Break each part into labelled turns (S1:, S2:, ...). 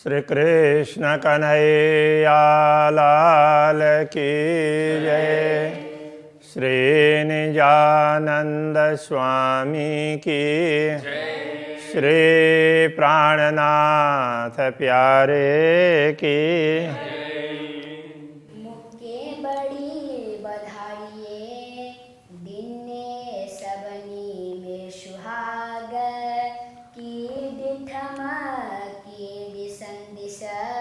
S1: श्री कृष्ण कन्हैया लाल की जय। श्री निजानंद स्वामी की जय। श्री प्राणनाथ प्यारे की
S2: मुक्के बड़ी बधाइये दिने सबनी में सुहाग की दिठम की संदिस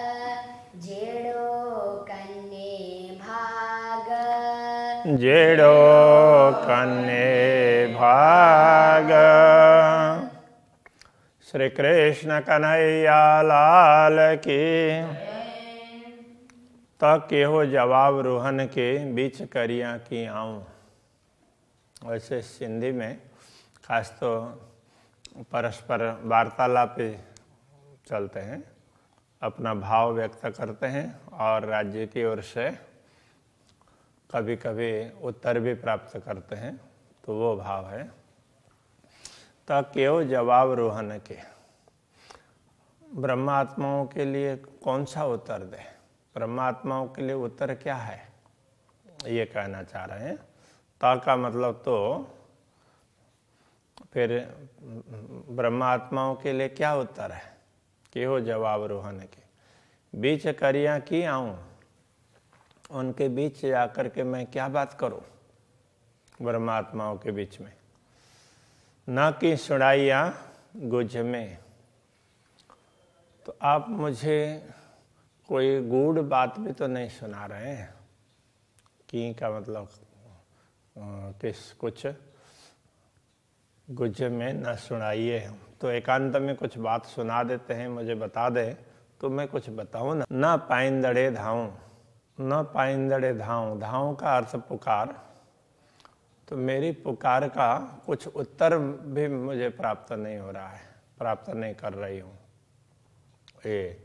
S2: जेड़ो कन्ने भाग
S1: जेड़ो कन्ने भाग। श्री कृष्ण कन्हैया लाल की। तक हो जवाब रोहन के बीच करिया की आऊँ। वैसे सिंधी में खास तो परस्पर वार्तालाप चलते हैं, अपना भाव व्यक्त करते हैं और राज्य की ओर से कभी कभी उत्तर भी प्राप्त करते हैं, तो वो भाव है तक हो जवाब रोहन के। ब्रह्मात्माओं के लिए कौन सा उत्तर दे, ब्रह्मात्माओं के लिए उत्तर क्या है, ये कहना चाह रहे हैं। ता का मतलब तो फिर ब्रह्मात्माओं के लिए क्या उत्तर है कि हो जवाब रोहन के। बीच करिया की आऊँ, उनके बीच जाकर के मैं क्या बात करूं ब्रह्मात्माओं के बीच में। न कि सुनाइया गुझ में, तो आप मुझे कोई गूढ़ बात भी तो नहीं सुना रहे हैं। की का मतलब किस कुछ गुझ में न सुनाइए, तो एकांत में कुछ बात सुना देते हैं, मुझे बता दे तो मैं कुछ बताऊं ना। न पाइंदड़े धाऊं, न पाइंदड़े धाऊं, धाऊं का अर्थ पुकार, तो मेरी पुकार का कुछ उत्तर भी मुझे प्राप्त नहीं हो रहा है, प्राप्त नहीं कर रही हूँ। ये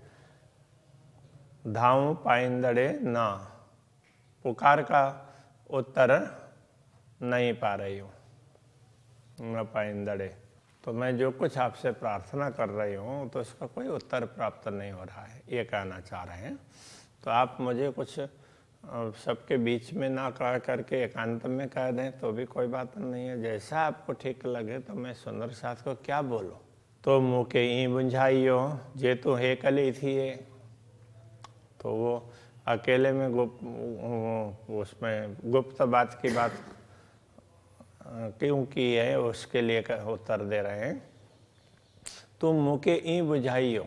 S1: धाऊं पाइंदड़े ना, पुकार का उत्तर नहीं पा रही हूँ। न पाइंदड़े, तो मैं जो कुछ आपसे प्रार्थना कर रही हूँ तो इसका कोई उत्तर प्राप्त नहीं हो रहा है, ये कहना चाह रहे हैं। तो आप मुझे कुछ सबके बीच में ना कह करके एकांत में कह दें तो भी कोई बात नहीं है, जैसा आपको ठीक लगे। तो मैं सुंदर साथ को क्या बोलूं। तो मुँह के ई बुझाइयो जे तू हे कली थी ये, तो वो अकेले में उसमें गुप्त बात की बात क्यों की है, उसके लिए उत्तर दे रहे हैं। तुम मुँह के ई बुझाइयो,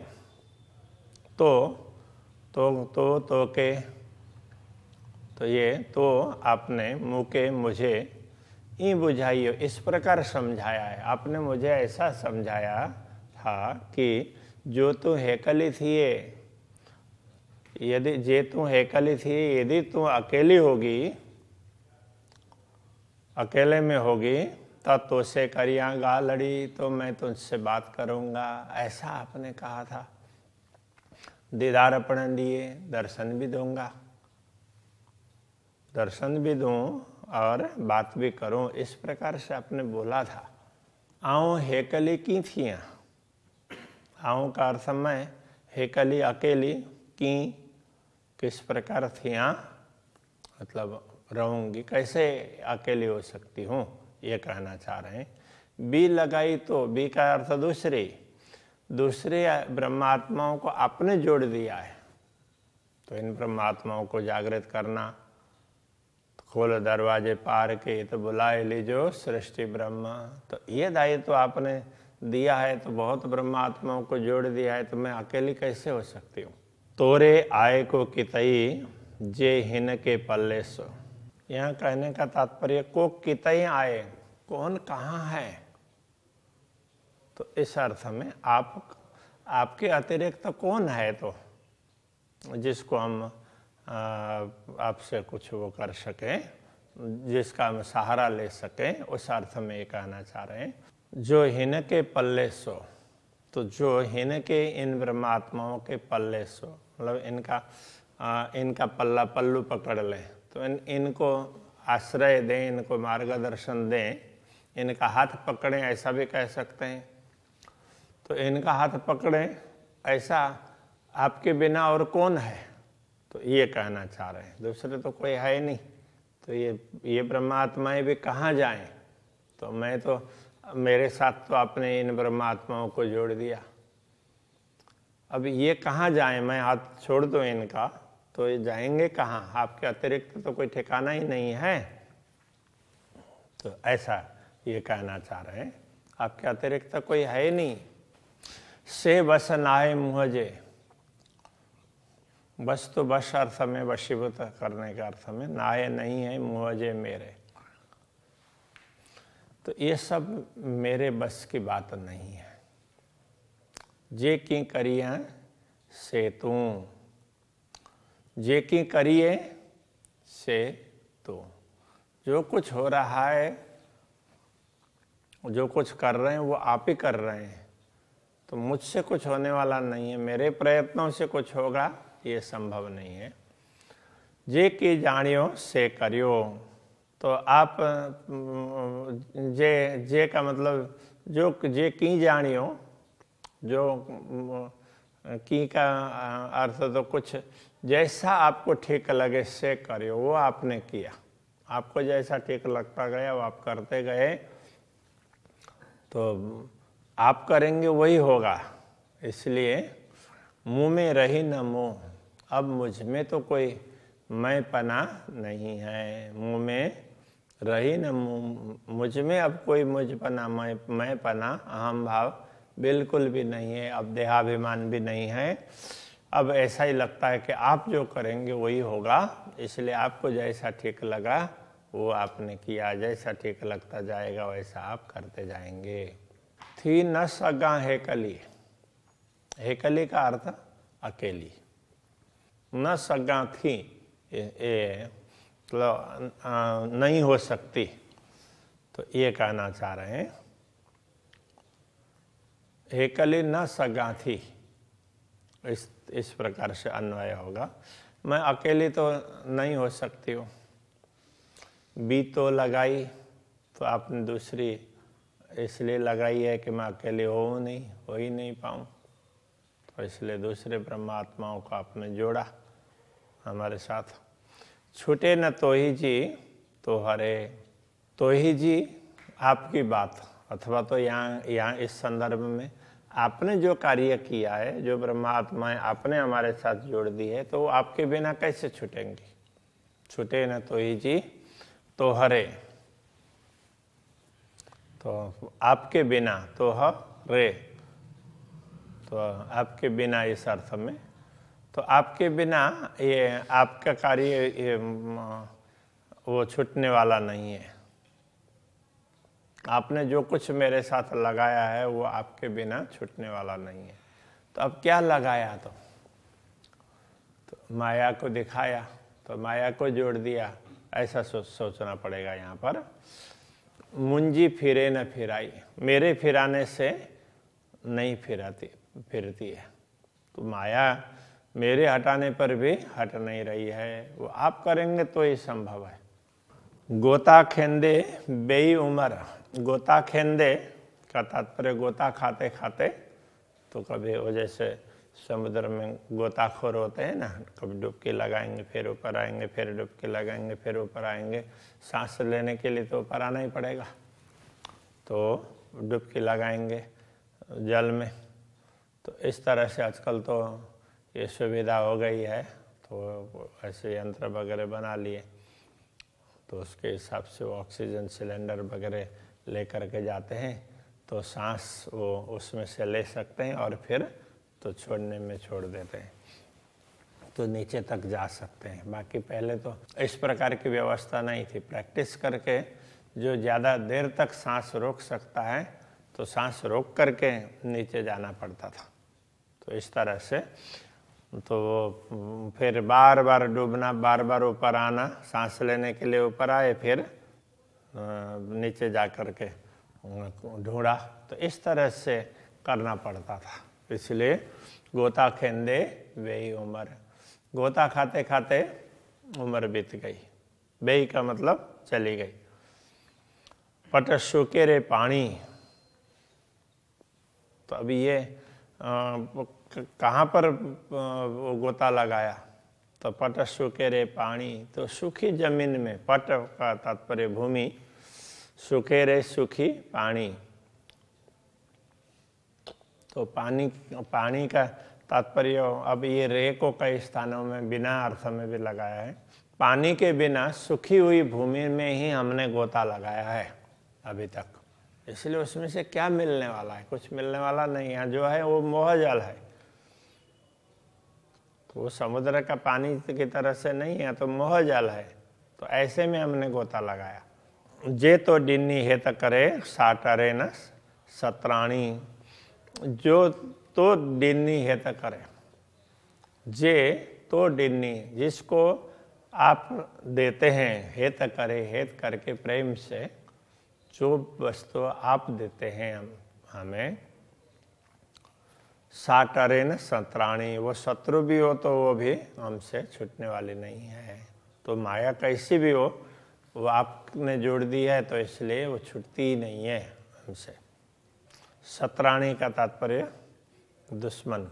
S1: तो के, तो ये तो आपने मुँह के मुझे ई बुझाइयो इस प्रकार समझाया है। आपने मुझे ऐसा समझाया था कि जो तू हेकली थी ये, यदि जे तू हेकली थी, यदि तू अकेली होगी, अकेले में होगी, तब तो से करिया गा लड़ी, तो मैं तुझसे बात करूँगा, ऐसा आपने कहा था। दीदार अपन दिए, दर्शन भी दूंगा, दर्शन भी दूं और बात भी करूं, इस प्रकार से आपने बोला था। आऊँ हेकली की थियाँ, आऊँ का अर्थ मैं, हेकली अकेली, की किस प्रकार थियाँ मतलब रहूँगी, कैसे अकेली हो सकती हूँ, ये कहना चाह रहे हैं। बी लगाई तो बी का अर्थ दूसरे ब्रह्मात्माओं को आपने जोड़ दिया है, तो इन ब्रह्मात्माओं को जागृत करना। खोल दरवाजे पार के तो बुलाए लीजो सृष्टि ब्रह्मा, तो ये दायित्व तो आपने दिया है, तो बहुत ब्रह्मात्माओं को जोड़ दिया है, तो मैं अकेली कैसे हो सकती हूँ। तोरे आए को कितई जे हिन के पल्ले सो, यहाँ कहने का तात्पर्य को कितई आए, कौन कहाँ है, तो इस अर्थ में आपके अतिरिक्त तो कौन है, तो जिसको हम आपसे कुछ वो कर सकें, जिसका हम सहारा ले सकें, उस अर्थ में ये कहना चाह रहे हैं। जो हिन के पल्ले सो, तो जो हिन के इन ब्रह्मात्माओं के पल्ले सो, मतलब इनका पल्ला पल्लू पकड़ लें, तो इनको आश्रय दें, इनको मार्गदर्शन दें, इनका हाथ पकड़ें, ऐसा भी कह सकते हैं। तो इनका हाथ पकड़ें, ऐसा आपके बिना और कौन है, तो ये कहना चाह रहे हैं, दूसरे तो कोई है नहीं। तो ये ब्रह्मात्माएं भी कहाँ जाएं? तो मैं तो मेरे साथ तो आपने इन ब्रह्मात्माओं को जोड़ दिया, अब ये कहाँ जाएं? मैं हाथ छोड़ दूं इनका तो ये जाएंगे कहाँ? आपके अतिरिक्त तो कोई ठिकाना ही नहीं है। तो ऐसा ये कहना चाह रहे हैं, आपके अतिरिक्त कोई है नहीं। से बस नाए मुझे, बस तो बस अर्थ में, वशीभूत करने के अर्थ में, नाए नहीं है मुझे मेरे। तो ये सब मेरे बस की बात नहीं है। जे की करिए से तू, जे की करिए से तू। जो कुछ हो रहा है, जो कुछ कर रहे हैं वो आप ही कर रहे हैं, तो मुझसे कुछ होने वाला नहीं है, मेरे प्रयत्नों से कुछ होगा ये संभव नहीं है। जे की जानियो से करियो, तो आप जे का मतलब जो जे की जानियो, जो की का अर्थ तो कुछ जैसा आपको ठीक लगे से करियो, वो आपने किया, आपको जैसा ठीक लगता गया वो आप करते गए, तो आप करेंगे वही होगा। इसलिए मुँह में रही न मोह, अब मुझ में तो कोई मैं पना नहीं है। मुँह में रही न मुझ में अब कोई मुझ पना, मैं पना, अहम भाव बिल्कुल भी नहीं है, अब देहाभिमान भी नहीं है। अब ऐसा ही लगता है कि आप जो करेंगे वही होगा, इसलिए आपको जैसा ठीक लगा वो आपने किया, जैसा ठीक लगता जाएगा वैसा आप करते जाएंगे। थी न सगा हेकली, हेकली का अर्थ अकेली, न सगा थी मतलब नहीं हो सकती, तो ये कहना चाह रहे हैं। हेकली न सगा थी, इस प्रकार से अन्वय होगा। मैं अकेली तो नहीं हो सकती हूँ। बी तो लगाई, तो आपने दूसरी इसलिए लगाई है कि मैं अकेले हो ही नहीं पाऊँ, तो इसलिए दूसरे ब्रह्मात्माओं को आपने जोड़ा हमारे साथ। छूटे न तो ही जी तो हरे, तो ही जी आपकी बात, अथवा तो यहाँ इस संदर्भ में आपने जो कार्य किया है, जो ब्रह्मात्माएं आपने हमारे साथ जोड़ दी है, तो वो आपके बिना कैसे छूटेंगी? छूटे न तो ही जी तो हरे, तो आपके बिना, तो हरे, तो आपके बिना इस अर्थ में, तो आपके बिना ये आपका कार्य वो छूटने वाला नहीं है। आपने जो कुछ मेरे साथ लगाया है वो आपके बिना छूटने वाला नहीं है। तो अब क्या लगाया? तो माया को दिखाया, तो माया को जोड़ दिया, ऐसा सोचना पड़ेगा यहाँ पर। मुंजी फिरे न फिराई, मेरे फिराने से नहीं फिरती है, तो माया मेरे हटाने पर भी हट नहीं रही है, वो आप करेंगे तो ही संभव है। गोता खेंदे बेई उमर, गोता खेंदे का तात्पर्य गोता खाते खाते, तो कभी वो जैसे समुद्र में गोताखोर होते हैं ना, कभी डुबकी लगाएंगे फिर ऊपर आएंगे, फिर डुबकी लगाएंगे फिर ऊपर आएंगे, सांस लेने के लिए तो ऊपर आना ही पड़ेगा, तो डुबकी लगाएंगे जल में। तो इस तरह से आजकल तो ये सुविधा हो गई है, तो ऐसे यंत्र वगैरह बना लिए, तो उसके हिसाब से वो ऑक्सीजन सिलेंडर वगैरह लेकर के जाते हैं, तो सांस वो उसमें से ले सकते हैं और फिर तो छोड़ने में छोड़ देते हैं, तो नीचे तक जा सकते हैं। बाकी पहले तो इस प्रकार की व्यवस्था नहीं थी। प्रैक्टिस करके जो ज़्यादा देर तक सांस रोक सकता है, तो सांस रोक करके नीचे जाना पड़ता था। तो इस तरह से तो वो फिर बार बार डूबना, बार बार ऊपर आना, सांस लेने के लिए ऊपर आए, फिर नीचे जा कर के ढूंढा, तो इस तरह से करना पड़ता था। इसलिए गोता खेंदे वेई उमर, गोता खाते खाते उम्र बीत गई। बेई का मतलब चली गई। पट सूखे रे पानी, तो अभी ये कहाँ पर वो गोता लगाया? तो पट सूखे रे पानी, तो सूखी जमीन में, पट का तात्पर्य भूमि, सूखे रे सूखी पानी। तो पानी का तात्पर्य अब ये रे को कई स्थानों में बिना अर्थ में भी लगाया है। पानी के बिना सूखी हुई भूमि में ही हमने गोता लगाया है अभी तक, इसलिए उसमें से क्या मिलने वाला है? कुछ मिलने वाला नहीं है। जो है वो मोहजल है, तो वो समुद्र का पानी की तरह से नहीं है, तो मोहजल है। तो ऐसे में हमने गोता लगाया। जे तो डिन्नी हेत करे साटरे न सत्राणी, जो तो डिन्नी हेत करे, जे तो डिन्नी, जिसको आप देते हैं, हेत करे, हेत करके प्रेम से, जो वस्तु आप देते हैं हमें, साटरे न सत्राणी, वो शत्रु भी हो तो वो भी हमसे छूटने वाली नहीं है। तो माया कैसी भी हो, वो आपने जोड़ दी है, तो इसलिए वो छूटती ही नहीं है हमसे। सत्राणी का तात्पर्य दुश्मन,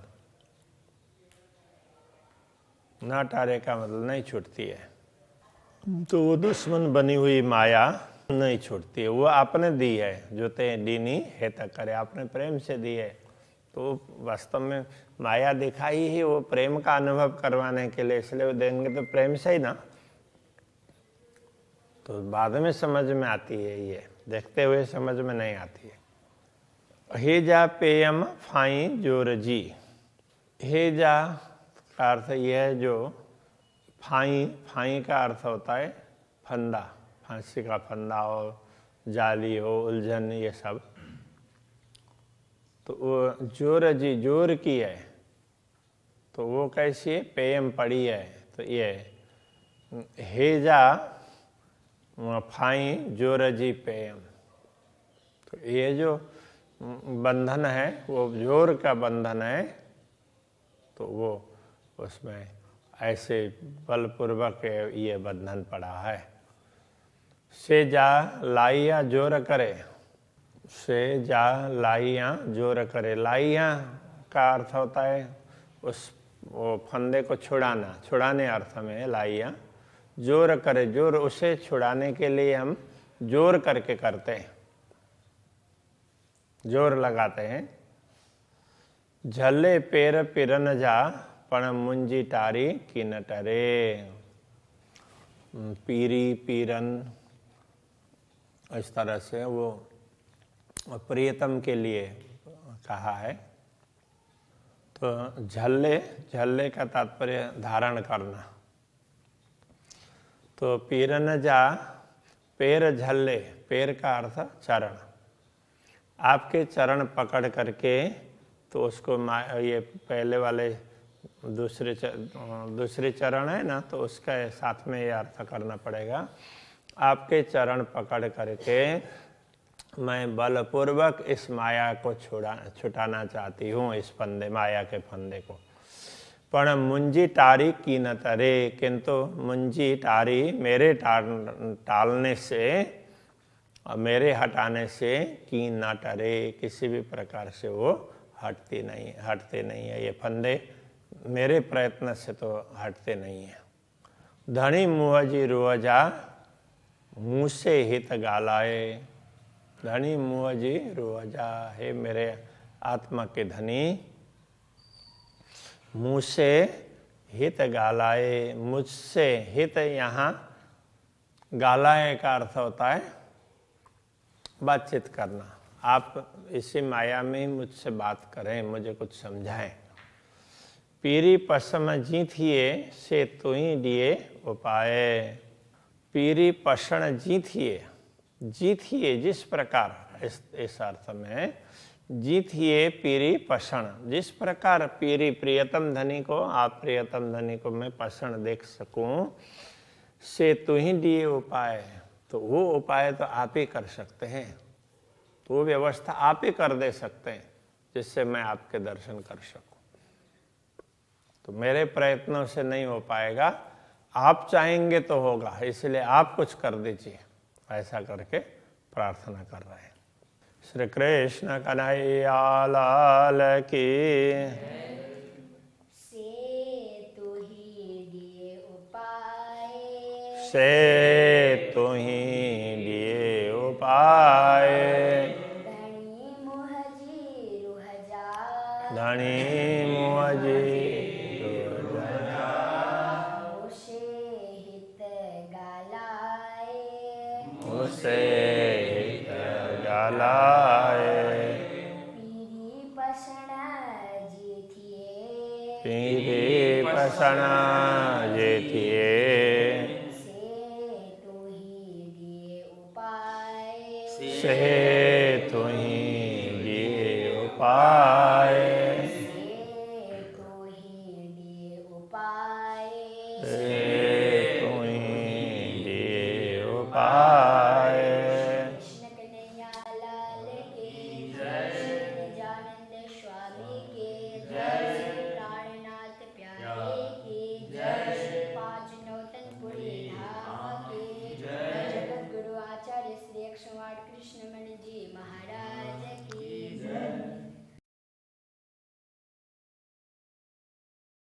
S1: ना टारे का मतलब नहीं छूटती है। तो वो दुश्मन बनी हुई माया नहीं छूटती है। वो आपने दी है, जो ते डीनी हेत करे, आपने प्रेम से दी है। तो वास्तव में माया दिखाई ही वो प्रेम का अनुभव करवाने के लिए, इसलिए वो देंगे तो प्रेम से ही ना। तो बाद में समझ में आती है, ये देखते हुए समझ में नहीं आती है। हेजा पेयम फाई जोर जी, हेजा का अर्थ यह है जो फाई का अर्थ होता है फंदा, फांसी का फंदा हो, जाली हो, उलझन, ये सब। तो वो जोर जी, जोर की है, तो वो कैसी है? पेयम पड़ी है। तो ये हेजा फाई जोर जी पेयम, तो ये जो बंधन है वो जोर का बंधन है। तो वो उसमें ऐसे बलपूर्वक ये बंधन पड़ा है। से जा लाइया जोर करे, से जा लाइया जोर करे, लाइया का अर्थ होता है उस वो फंदे को छुड़ाना, छुड़ाने अर्थ में है लाइया। जोर करे, जोर उसे छुड़ाने के लिए हम जोर करके करते हैं, जोर लगाते हैं। झले पेर पिरन जा पण मुंजी टारी की न टरे, पीरी पीरन, इस तरह से वो प्रियतम के लिए कहा है। तो झल्ले, झल्ले का तात्पर्य धारण करना। तो पीरन जा, पैर झल्ले, पैर का अर्थ चरण, आपके चरण पकड़ करके, तो उसको ये पहले वाले दूसरे चरण है ना, तो उसका साथ में ये अर्थ करना पड़ेगा। आपके चरण पकड़ करके मैं बलपूर्वक इस माया को छुटाना चाहती हूँ, इस फंदे, माया के फंदे को। पण मुंजी टारी की न तरे, किंतु मुंजी टारी मेरे टालने से, मेरे हटाने से, की न टरे, किसी भी प्रकार से वो हटते नहीं है। ये फंदे मेरे प्रयत्न से तो हटते नहीं है। धनी मुहजी रुअजा, मुँह से हित गालाए, धनी मुहजी रुअजा, हे मेरे आत्मा के धनी, मुँह से हित गालाए, मुझसे हित, यहाँ गालाए का अर्थ होता है बातचीत करना। आप इसी माया में ही मुझसे बात करें, मुझे कुछ समझाएं। पीरी पसम जीथिए से तुई दिए उपाय, पीरी पसण जीथिए, जीथिए जिस प्रकार, इस अर्थ में जीथिए पीरी पसण, जिस प्रकार पीरी प्रियतम धनी को, आप प्रियतम धनी को मैं पसण देख सकूं, से तुही दिए उपाय, तो वो उपाय तो आप ही कर सकते हैं, तो वो व्यवस्था आप ही कर दे सकते हैं जिससे मैं आपके दर्शन कर सकूं। तो मेरे प्रयत्नों से नहीं हो पाएगा, आप चाहेंगे तो होगा, इसलिए आप कुछ कर दीजिए, ऐसा करके प्रार्थना कर रहे हैं। श्री कृष्ण कन्हैया लाल की। से तुही दिए उपाय।
S2: धनी मुहजी रुहजा
S1: धनी मुहजी रुहजा
S2: मुझे हित गालाए।
S1: मुझसे हित गालाए।
S2: पीरी पसना जेठिए
S1: पीरी पसना जेठिए
S2: से तुही दिए उपाय।
S1: से तुही दिए उपाय।